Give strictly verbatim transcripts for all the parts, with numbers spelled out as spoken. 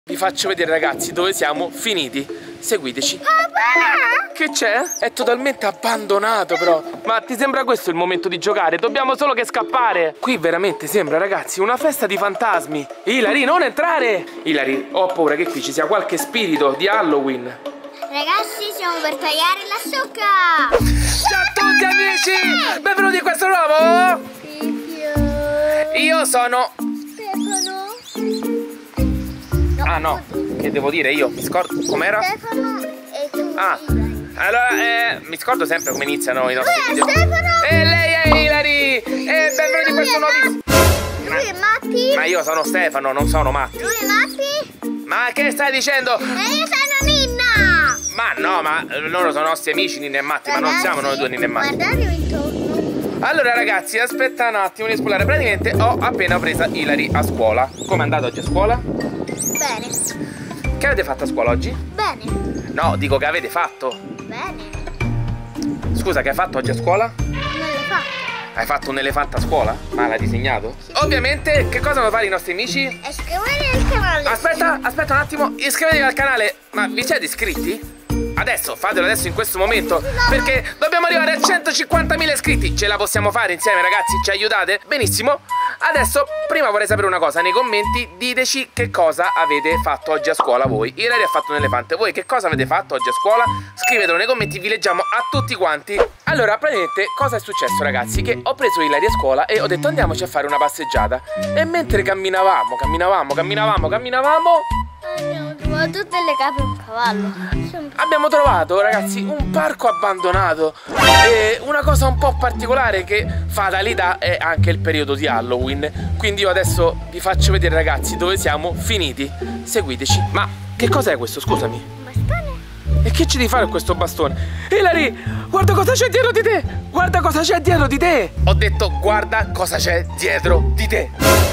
Vi faccio vedere, ragazzi, dove siamo finiti. Seguiteci. Papà! Che c'è? È totalmente abbandonato, però. Ma ti sembra questo il momento di giocare? Dobbiamo solo che scappare. Qui veramente sembra, ragazzi, una festa di fantasmi. Ilari, non entrare! Ilari, ho paura che qui ci sia qualche spirito di Halloween. Ragazzi, siamo per tagliare la zucca! Ciao a tutti, amici! Benvenuti in questo nuovo... Pipio. Io sono... Stefano. Ah, no, che devo dire io? Mi scordo... Com'era? Stefano e tu. Ah, allora, eh, mi scordo sempre come iniziano i nostri Lui è video. Stefano. E lei è Ilari! E benvenuti in questo nuovo... Lui è Matti. Ma io sono Stefano, non sono Matti. Lui è Matti. Ma che stai dicendo? E io sono Ninna. Ma no, ma loro sono nostri amici, Ninna e Matti, ma non siamo noi due Ninna e Matti. Guardatemi intorno. Allora ragazzi, aspetta un attimo di espolare. Praticamente ho appena presa Ilari a scuola. Come è andato oggi a scuola? Bene. Che avete fatto a scuola oggi? Bene. No, dico che avete fatto. Bene. Scusa, che hai fatto oggi a scuola? Non l'hai fatto. Hai fatto un elefante a scuola? Ma l'hai disegnato? Ovviamente, che cosa devono fare i nostri amici? Iscrivetevi al canale. Aspetta, aspetta un attimo, iscrivetevi al canale. Ma vi siete iscritti? Adesso, fatelo adesso in questo momento, perché dobbiamo arrivare a centocinquantamila iscritti. Ce la possiamo fare insieme, ragazzi? Ci aiutate? Benissimo. Adesso, prima vorrei sapere una cosa. Nei commenti diteci che cosa avete fatto oggi a scuola voi. Ilari ha fatto un elefante. Voi che cosa avete fatto oggi a scuola? Scrivetelo nei commenti, vi leggiamo a tutti quanti. Allora, praticamente, cosa è successo, ragazzi? Che ho preso Ilari a scuola e ho detto andiamoci a fare una passeggiata. E mentre camminavamo, camminavamo, camminavamo, camminavamo... Abbiamo trovato tutte le capre e un cavallo. Abbiamo trovato, ragazzi, un parco abbandonato e una cosa un po' particolare che fatalità è anche il periodo di Halloween. Quindi io adesso vi faccio vedere, ragazzi, dove siamo finiti. Seguiteci. Ma che cos'è questo, scusami? Un bastone? E che ci devi fare con questo bastone? Ilari, guarda cosa c'è dietro di te! Guarda cosa c'è dietro di te! Ho detto guarda cosa c'è dietro di te!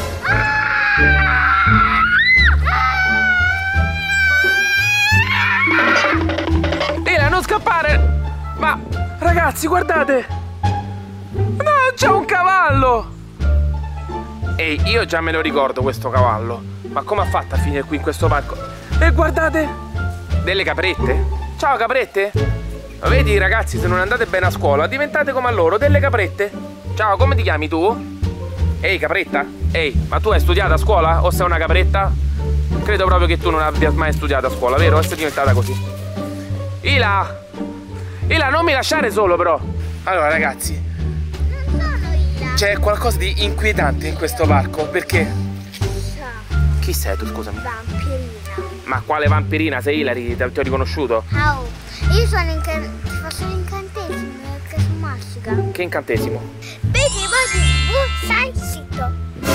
Non scappare! Ma ragazzi, guardate! No, c'è un cavallo! Ehi, io già me lo ricordo questo cavallo. Ma come ha fatto a finire qui in questo parco? E guardate! Delle caprette? Ciao caprette! Ma vedi ragazzi, se non andate bene a scuola diventate come a loro, delle caprette. Ciao, come ti chiami tu? Ehi capretta? Ehi, ma tu hai studiato a scuola? O sei una capretta? Credo proprio che tu non abbia mai studiato a scuola, vero? E sei diventata così. Ila! Ila, non mi lasciare solo però! Allora ragazzi, Non sono Ila. c'è qualcosa di inquietante in questo parco, perché? Chissà. Chi sei tu, scusami? Vampirina. Ma quale vampirina? Sei Ilari? Ti ti ho riconosciuto? Oh, io sono in faccio l'incantesimo perché sono magica. Che incantesimo? Vedi, vedi, uh, stai zitto.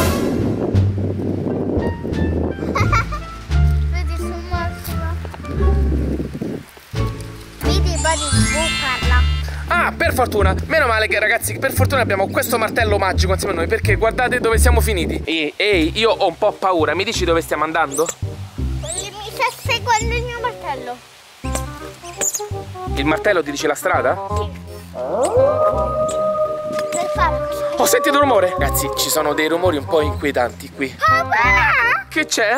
Vedi, sono magica. Vedi, vedi, uh, parla. Ah, per fortuna! Meno male che ragazzi, per fortuna abbiamo questo martello magico insieme a noi, perché guardate dove siamo finiti. Ehi, ehi, io ho un po' paura, mi dici dove stiamo andando? Mi sta seguendo il mio martello. Il martello ti dice la strada? Per fare così. Ho sentito un rumore! Ragazzi, ci sono dei rumori un po' inquietanti qui. Papà! Che c'è?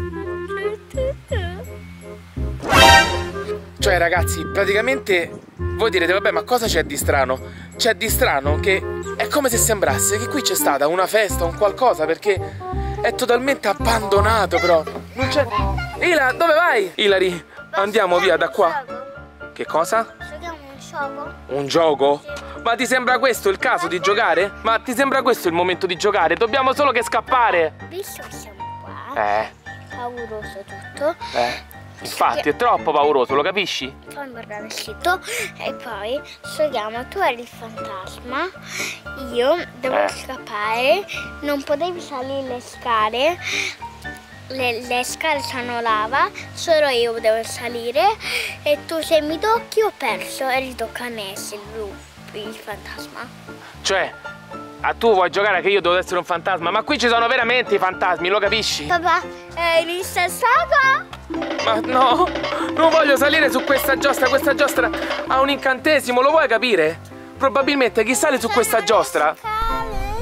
Cioè ragazzi, praticamente voi direte vabbè, ma cosa c'è di strano? C'è di strano che è come se sembrasse che qui c'è stata una festa, un qualcosa, perché è totalmente abbandonato però. Non c'è... Ila, dove vai? Ilari, andiamo via da qua. Che cosa? Giochiamo un gioco? Un gioco? Ma ti sembra questo il caso di giocare? Ma ti sembra questo il momento di giocare? Dobbiamo solo che scappare. Visto che siamo qua, Eh, pauroso tutto, eh. Infatti è troppo pauroso, lo capisci? poi guardare il sito e poi giochiamo, tu eri il fantasma, io devo Eh. scappare, non potevi salire le scale, le, le scale sono lava, solo io devo salire e tu se mi tocchi ho perso e ritocca a Nessie, il, il fantasma. Cioè, ah, tu vuoi giocare che io devo essere un fantasma? Ma qui ci sono veramente i fantasmi, lo capisci? Papà, eri rilassato? Ma no, non voglio salire su questa giostra, questa giostra ha un incantesimo, lo vuoi capire? Probabilmente chi sale su questa giostra...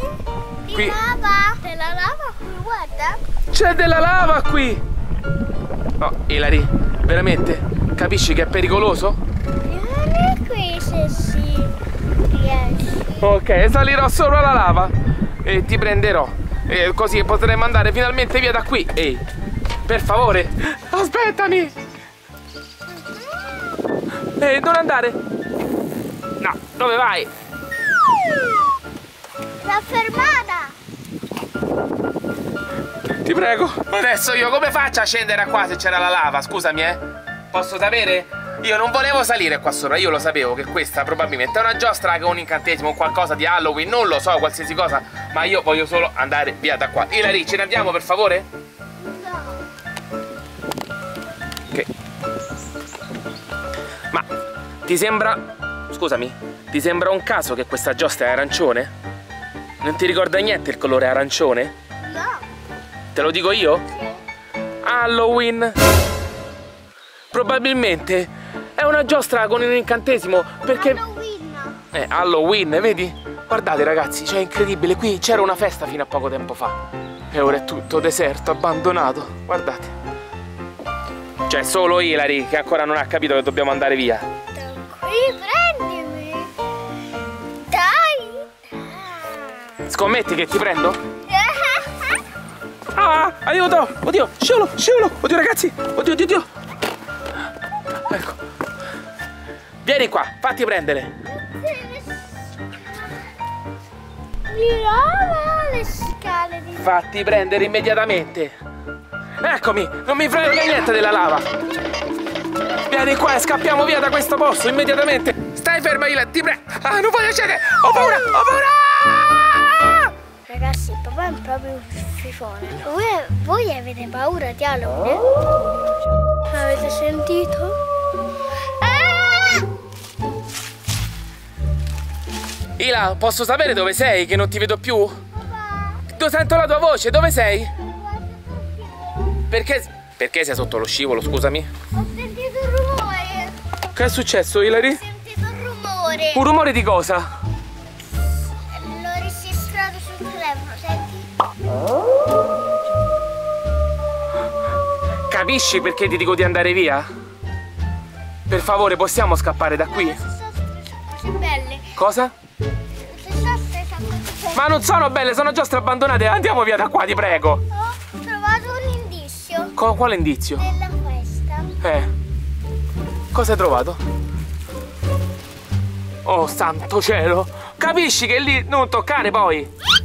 Di Qui- lava, della lava qui, guarda. C'è della lava qui! No, Ilari, veramente? Capisci che è pericoloso? Vieni qui se si riesci. Ok, salirò sopra la lava e ti prenderò. E così potremo andare finalmente via da qui. Ehi, per favore, aspettami. Ehi, non andare. No, dove vai? L'ho fermata. Ti prego. Adesso io come faccio a scendere qua se c'era la lava? Scusami, eh. Posso sapere? Io non volevo salire qua sopra, io lo sapevo che questa probabilmente è una giostra che è un incantesimo, un qualcosa di Halloween, non lo so, qualsiasi cosa, ma io voglio solo andare via da qua. Ilari, ce ne andiamo per favore? No. Che? Ma ti sembra... Scusami, ti sembra un caso che questa giostra è arancione? Non ti ricorda niente il colore arancione? No. Te lo dico io? Sì. Halloween. Probabilmente è una giostra con un incantesimo perché... Halloween. Eh, Halloween, vedi? Guardate ragazzi, cioè è incredibile, qui c'era una festa fino a poco tempo fa e ora è tutto deserto, abbandonato, guardate. C'è solo Ilari che ancora non ha capito che dobbiamo andare via. Da qui prendimi. Dai. Scommetti che ti prendo? Ah, aiuto! Oddio, scivolo, scivolo! Oddio ragazzi, oddio, oddio, oddio! Ecco. Vieni qua, fatti prendere. Mi lava le scale di... Fatti prendere immediatamente. Eccomi, non mi frega niente della lava. Vieni qua e scappiamo via da questo posto immediatamente. Stai ferma, Ila, ti prego. Ah, non voglio scendere. Ho paura, ho paura. Ragazzi, il papà è proprio un fifone. Voi, voi avete paura di Halloween? Avete sentito? Ah! Ila, posso sapere dove sei? Che non ti vedo più? Papà, Tu sento la tua voce, dove sei? non più. Perché? Perché sei sotto lo scivolo, scusami? Ho sentito un rumore. Che è successo, Ilari? Ho sentito un rumore. Un rumore di cosa? L'ho registrato sul telefono, senti? Capisci perché ti dico di andare via? Per favore, possiamo scappare da qui? Le giostre sono così belle. Cosa? Le giostre sono così belle. Ma non sono belle, sono giostre abbandonate. Andiamo via da qua, ti prego. Ho trovato un indizio Co- quale indizio? della festa. Eh. Cosa hai trovato? Oh, santo cielo. Capisci che lì non toccare poi?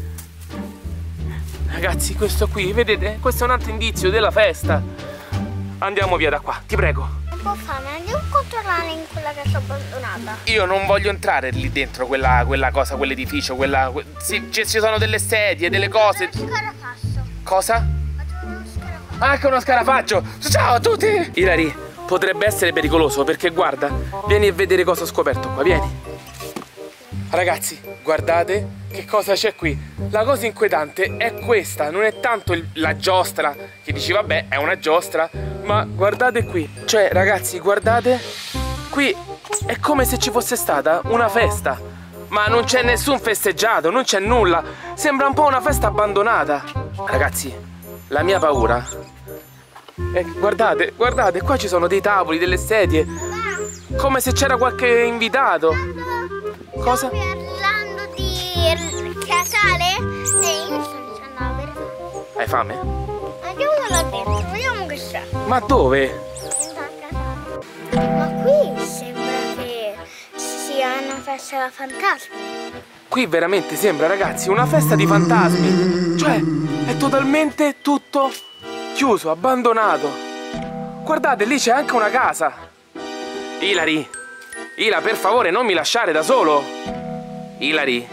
Ragazzi, questo qui, vedete? Questo è un altro indizio della festa. Andiamo via da qua, ti prego. Un po' fame, andiamo a controllare in quella casa abbandonata. Io non voglio entrare lì dentro, quella, quella cosa, quell'edificio, quella... que- sì, ci, ci sono delle sedie, delle cose. Uno scarafaggio. Cosa? Faccio uno scarafaggio. Anche uno scarafaggio! Ciao a tutti! Ilari, potrebbe essere pericoloso perché guarda, vieni a vedere cosa ho scoperto qua, vieni. Ragazzi, guardate che cosa c'è qui. La cosa inquietante è questa, non è tanto il- la giostra, che dici vabbè è una giostra, ma guardate qui. Cioè ragazzi, guardate, qui è come se ci fosse stata una festa, ma non c'è nessun festeggiato, non c'è nulla. Sembra un po' una festa abbandonata. Ragazzi, la mia paura è, guardate, guardate, qua ci sono dei tavoli, delle sedie, come se c'era qualche invitato. Cosa? Stiamo parlando di casale? E io sto dicendo la verità. Hai fame? Andiamo là dentro, vediamo che c'è. Ma dove? Dentro al casale. Ma qui sembra che sia una festa da fantasmi. Qui veramente sembra, ragazzi, una festa di fantasmi. Cioè, è totalmente tutto chiuso, abbandonato. Guardate, lì c'è anche una casa. Ilari, Ila, per favore, non mi lasciare da solo. Ilari.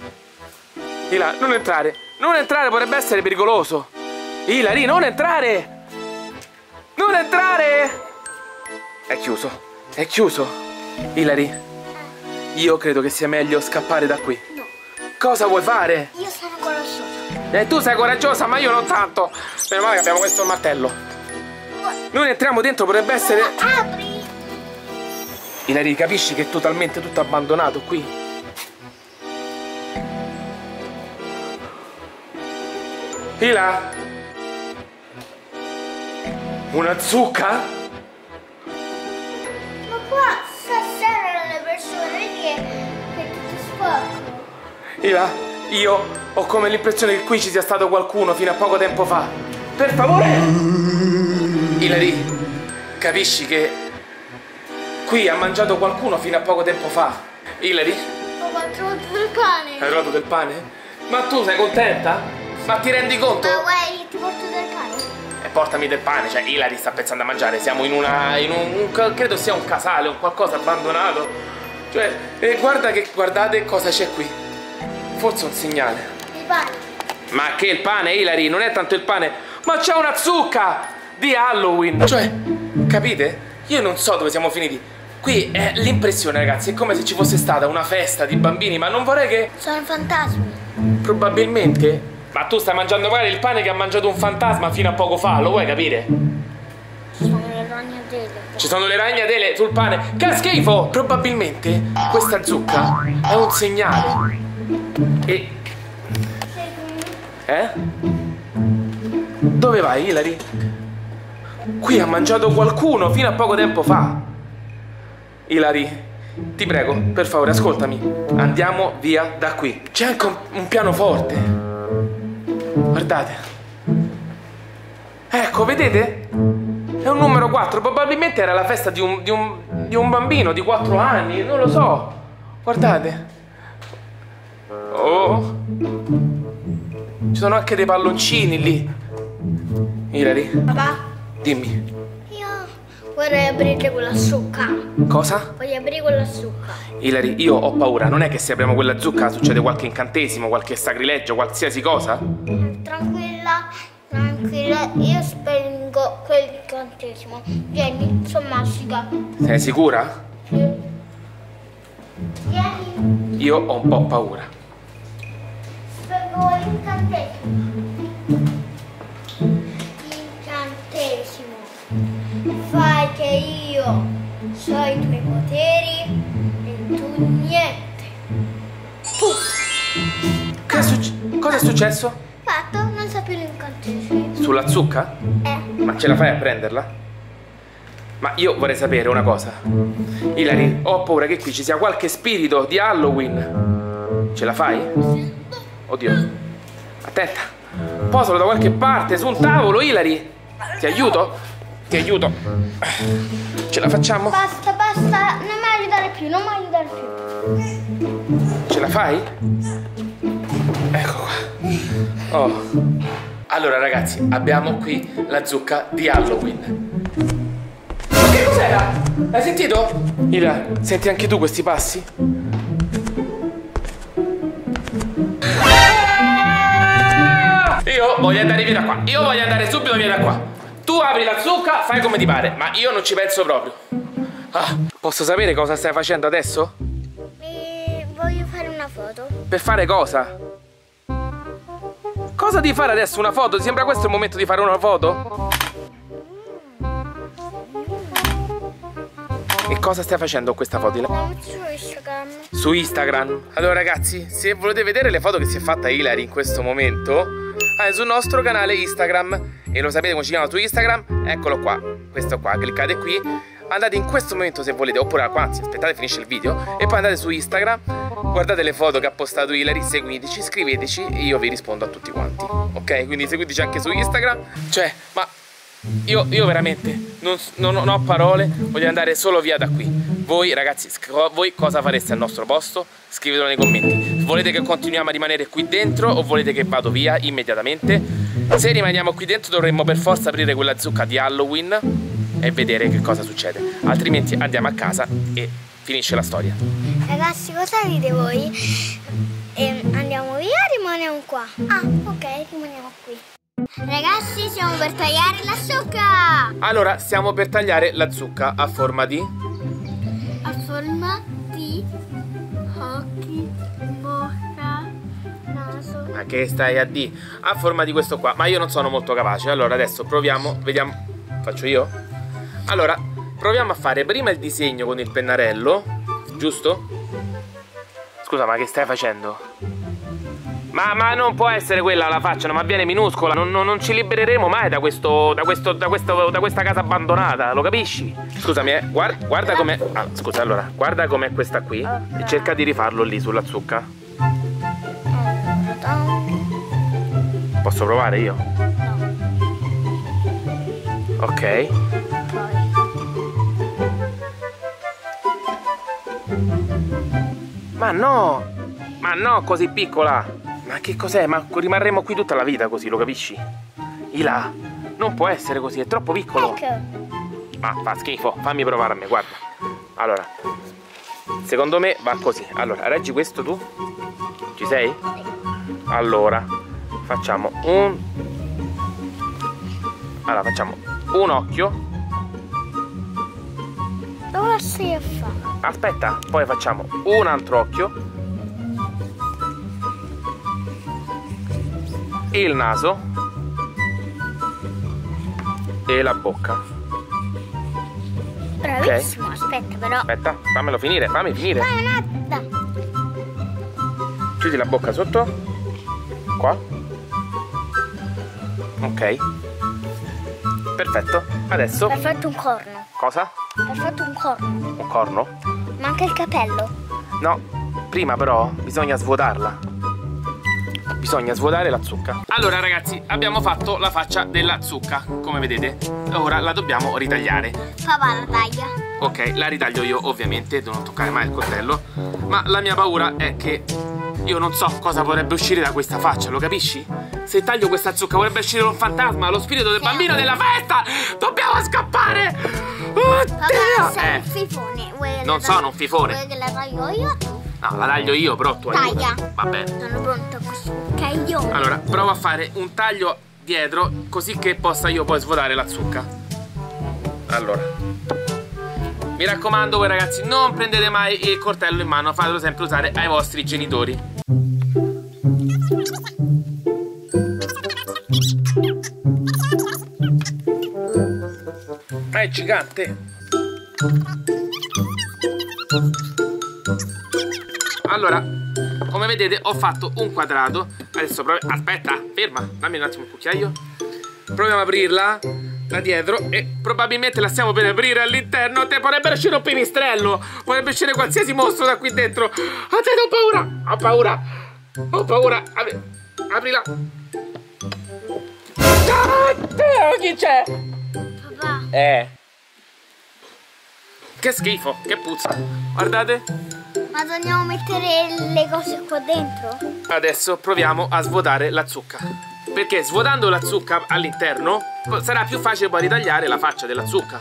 Ila, non entrare. Non entrare, potrebbe essere pericoloso. Ilari, non entrare. Non entrare. È chiuso. È chiuso. Ilari, io credo che sia meglio scappare da qui. No, Cosa vuoi fare? io sono coraggiosa. E tu sei coraggiosa, ma io non tanto. Meno male che abbiamo questo martello. Noi entriamo dentro, potrebbe essere... Apri! Ilari, capisci che è totalmente tutto abbandonato qui? Ila? Una zucca? Ma qua stasera le persone, vedi che è tutto sporco. Ila, io ho come l'impressione che qui ci sia stato qualcuno fino a poco tempo fa. Per favore! Ilari, capisci che qui ha mangiato qualcuno fino a poco tempo fa. Ilari? Ho trovato del pane. Hai trovato del pane? Ma tu sei contenta? Ma ti rendi conto? Ma vuoi ti porto del pane? E portami del pane, cioè Ilari sta pensando a mangiare. Siamo in una. in un. un credo sia un casale, un qualcosa abbandonato. Cioè, e guarda che. guardate cosa c'è qui. Forse un segnale. Il pane. Ma che il pane, Ilari? Non è tanto il pane, ma c'è una zucca di Halloween. Cioè, capite? Io non so dove siamo finiti. Qui è l'impressione, ragazzi, è come se ci fosse stata una festa di bambini, ma non vorrei che. Sono fantasmi. Probabilmente. Ma tu stai mangiando magari il pane che ha mangiato un fantasma fino a poco fa, lo vuoi capire? Ci sono le ragnatele. Ci sono le ragnatele sul pane. Che schifo! Probabilmente questa zucca è un segnale. E. Eh? Dove vai, Ilari? Qui ha mangiato qualcuno fino a poco tempo fa. Ilari, ti prego, per favore, ascoltami. Andiamo via da qui. C'è anche un, un pianoforte. Guardate. Ecco, vedete? È un numero quattro. Probabilmente era la festa di un, di un, di un bambino di quattro anni. Non lo so. Guardate. Oh. Ci sono anche dei palloncini lì. Ilari. Papà? Dimmi. Io vorrei aprire quella zucca. Cosa? Voglio aprire quella zucca. Ilari, io ho paura. Non è che se apriamo quella zucca succede qualche incantesimo, qualche sacrilegio, qualsiasi cosa? Tranquilla, tranquilla. Io spengo quell'incantesimo. Vieni, sono magica. Sei sicura? Sì. Vieni. Io ho un po' paura. Spengo l'incantesimo. Incantesimo. Fai che io so i tuoi poteri e tu niente. Puff. Che è successo? Cosa è successo? Fatto, non so più l'incantesimo. Sulla zucca? Eh. Ma ce la fai a prenderla? Ma io vorrei sapere una cosa. Ilari, ho paura che qui ci sia qualche spirito di Halloween. Ce la fai? Oddio. Attenta. Posalo da qualche parte, su un tavolo, Ilari. Ti aiuto? Ti aiuto. Ce la facciamo? Basta, basta, non mi aiutare più, non mi aiutare più. Ce la fai? Ecco qua. Oh. Allora ragazzi, abbiamo qui la zucca di Halloween. Ma che cos'era? Hai sentito? Ila, senti anche tu questi passi? Io voglio andare via da qua. Io voglio andare subito via da qua. Tu apri la zucca, fai come ti pare, ma io non ci penso proprio. Ah, posso sapere cosa stai facendo adesso? E voglio fare una foto. Per fare cosa? Cosa devi fare adesso? Una foto? Ti sembra questo il momento di fare una foto? E cosa stai facendo con questa foto? La metto su Instagram. Su Instagram? Allora ragazzi, se volete vedere le foto che si è fatta Ilari in questo momento, è sul nostro canale Instagram. E lo sapete come si chiama su Instagram? Eccolo qua, questo qua, cliccate qui. Andate in questo momento se volete, oppure anzi aspettate finisce il video e poi andate su Instagram, guardate le foto che ha postato Ilari, seguiteci, scriveteci e io vi rispondo a tutti quanti. Ok? Quindi seguiteci anche su Instagram. Cioè, ma io, io veramente non, non, non ho parole, voglio andare solo via da qui. Voi ragazzi, voi cosa fareste al nostro posto? Scrivetelo nei commenti. Volete che continuiamo a rimanere qui dentro o volete che vado via immediatamente? Se rimaniamo qui dentro dovremmo per forza aprire quella zucca di Halloween e vedere che cosa succede. Altrimenti andiamo a casa e finisce la storia. Ragazzi, cosa dite voi? E andiamo via o rimaniamo qua? Ah, ok, rimaniamo qui. Ragazzi, stiamo per tagliare la zucca. Allora, stiamo per tagliare la zucca a forma di... A forma di occhi, bocca, naso. Ma che stai a di? A forma di questo qua. Ma io non sono molto capace. Allora adesso proviamo, vediamo. Faccio io? Allora, proviamo a fare prima il disegno con il pennarello. Giusto? Scusa, ma che stai facendo? Ma, ma non può essere quella la faccia, ma viene minuscola. Non, non, non ci libereremo mai da questo. Da questo. Da questo. Da questa casa abbandonata, lo capisci? Scusami, eh. Guarda, guarda com'è. Ah, scusa, allora, guarda com'è questa qui. Okay. E cerca di rifarlo lì sulla zucca. Posso provare io? No. Ok. Ma no! Ma no, così piccola! Ma che cos'è? Ma rimarremo qui tutta la vita così, lo capisci? Ila, non può essere così, è troppo piccolo. Ma fa schifo, fammi provare a me, guarda. Allora, secondo me va così. Allora, reggi questo tu? Ci sei? Allora, facciamo un... Allora, facciamo un occhio. Dove stai a fare? Aspetta, poi facciamo un altro occhio. Il naso e la bocca. Bravissimo, okay. Aspetta però. Aspetta, fammelo finire, fammi finire. Dai, un'altra. Chiudi la bocca sotto. Qua. Ok. Perfetto. Adesso. Hai fatto un corno. Cosa? Hai fatto un corno. Un corno? Manca il capello. No, prima però bisogna svuotarla. Bisogna svuotare la zucca. Allora ragazzi, abbiamo fatto la faccia della zucca, come vedete. Ora la dobbiamo ritagliare. Papà la taglia. Ok, la ritaglio io ovviamente, devo non toccare mai il coltello. Ma la mia paura è che io non so cosa potrebbe uscire da questa faccia, lo capisci? Se taglio questa zucca potrebbe uscire un fantasma, lo spirito del bambino della festa. Dobbiamo scappare. Oddio. Papà, sei eh. un fifone. Vuoi Non sono un fifone. Vuoi che la taglio io? No, la taglio io, però tu Taglia. aiuta. Va bene. Sono pronto a questo caglione. Allora, provo a fare un taglio dietro, così che possa io poi svuotare la zucca. Allora, mi raccomando voi ragazzi, non prendete mai il coltello in mano, fatelo sempre usare ai vostri genitori. Ma è gigante. Allora, come vedete ho fatto un quadrato. Adesso proviamo... Aspetta, ferma, dammi un attimo il cucchiaio. Proviamo ad aprirla da dietro e probabilmente la stiamo per aprire all'interno. Te potrebbe uscire un pipistrello, potrebbe uscire qualsiasi mostro da qui dentro. Aspetta, ho paura, ho paura, ho paura. Apri... Aprila. Ah, chi c'è? Papà. Eh. Che schifo, che puzza. Guardate. Ma dobbiamo mettere le cose qua dentro? Adesso proviamo a svuotare la zucca. Perché svuotando la zucca all'interno sarà più facile poi ritagliare la faccia della zucca.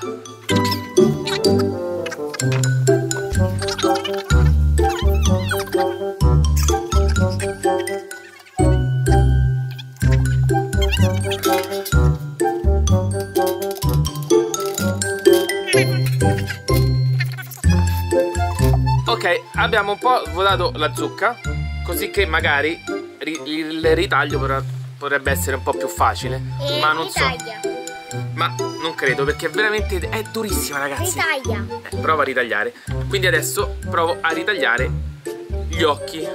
Ok, abbiamo un po' svuotato la zucca, così che magari il ritaglio potrebbe essere un po' più facile. E ma non ritaglia. so. Ma non credo, perché veramente è durissima, ragazzi. Ritaglia. Eh, prova a ritagliare. Quindi adesso provo a ritagliare gli occhi.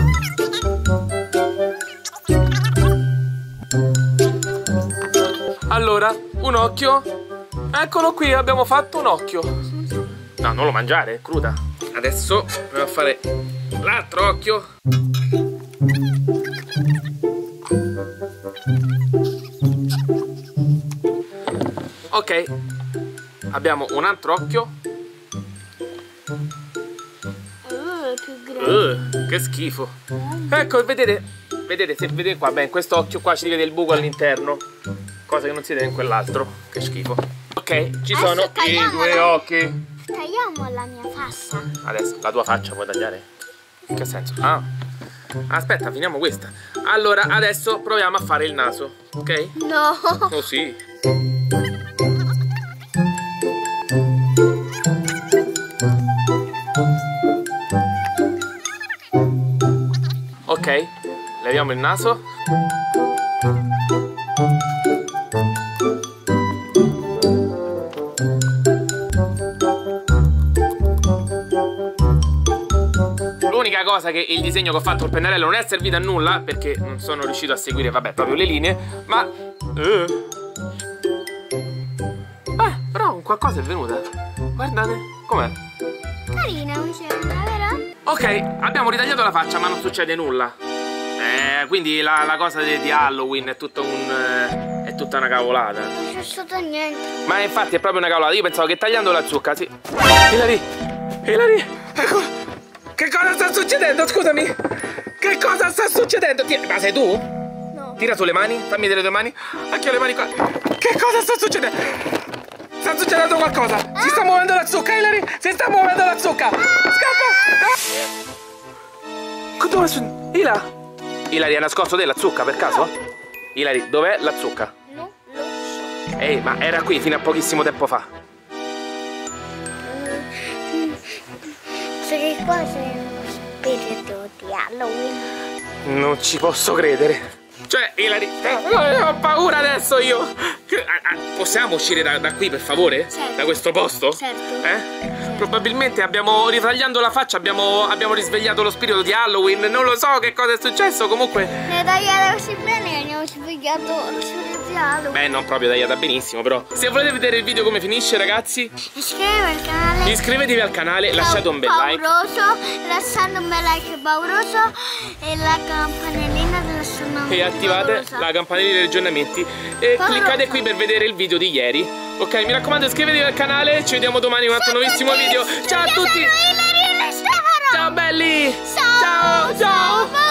Allora, un occhio. Eccolo qui, abbiamo fatto un occhio. No, non lo mangiare, è cruda. Adesso proviamo a fare l'altro occhio. Ok, abbiamo un altro occhio. Uh, più grande. Uh, che schifo. Ecco, vedete, vedete, se vedete qua, beh, in questo occhio qua ci vede il buco all'interno, cosa che non si vede in quell'altro. Che schifo. Ok, ci sono i due occhi. Tagliamo la mia faccia. Adesso, la tua faccia puoi tagliare? In che senso? Ah, aspetta, finiamo questa. Allora, adesso proviamo a fare il naso, ok? No. Oh sì. Ok, leviamo il naso. L'unica cosa che il disegno che ho fatto col pennarello non è servito a nulla, perché non sono riuscito a seguire, vabbè, proprio le linee. Ma eh. eh però un qualcosa è venuta. Guardate, com'è? Carina, mi sembra, vero? Ok, abbiamo ritagliato la faccia, ma non succede nulla. Eh, quindi la, la cosa di, di Halloween è tutto un... Eh, è tutta una cavolata. Non c'è stato niente. Ma infatti è proprio una cavolata. Io pensavo che tagliando la zucca, sì. Ilari, Ilari, ecco. Che cosa sta succedendo? Scusami. Che cosa sta succedendo? Ti... Ma sei tu? No. Tira su le mani, fammi vedere le tue mani. Anche io le mani qua. Che cosa sta succedendo? Sta succedendo qualcosa. Si sta muovendo la zucca, Ilari. Si sta muovendo la zucca. Scappa. Dove sono? Ila? Ilari, ha nascosto della zucca per caso? Ilari, dov'è la zucca? No, lo so. Ehi, ma era qui fino a pochissimo tempo fa. So che cosa è uno spirito di Halloween? Non ci posso credere. Cioè, Ilari, eh, ho paura adesso io. Possiamo uscire da, da qui, per favore? Certo. Da questo posto? Certo. Eh? Probabilmente abbiamo, ritagliando la faccia, abbiamo, abbiamo risvegliato lo spirito di Halloween. Non lo so che cosa è successo, comunque. Ne tagliata così bene che abbiamo svegliato lo spirito di Halloween. Beh, non proprio tagliata benissimo, però. Se volete vedere il video come finisce, ragazzi, iscrivetevi al canale. Iscrivetevi al canale, lasciate un bel like. Pauroso, lasciando un bel like pauroso e la campanellina della sonora. E attivate la campanella degli aggiornamenti e Pauroso. cliccate qui per vedere il video di ieri. Ok, mi raccomando, iscrivetevi al canale. Ci vediamo domani in un altro nuovissimo video. Ciao a tutti. Io sono Ilari e Stefano. Ciao belli. Ciao, Ciao, ciao. ciao.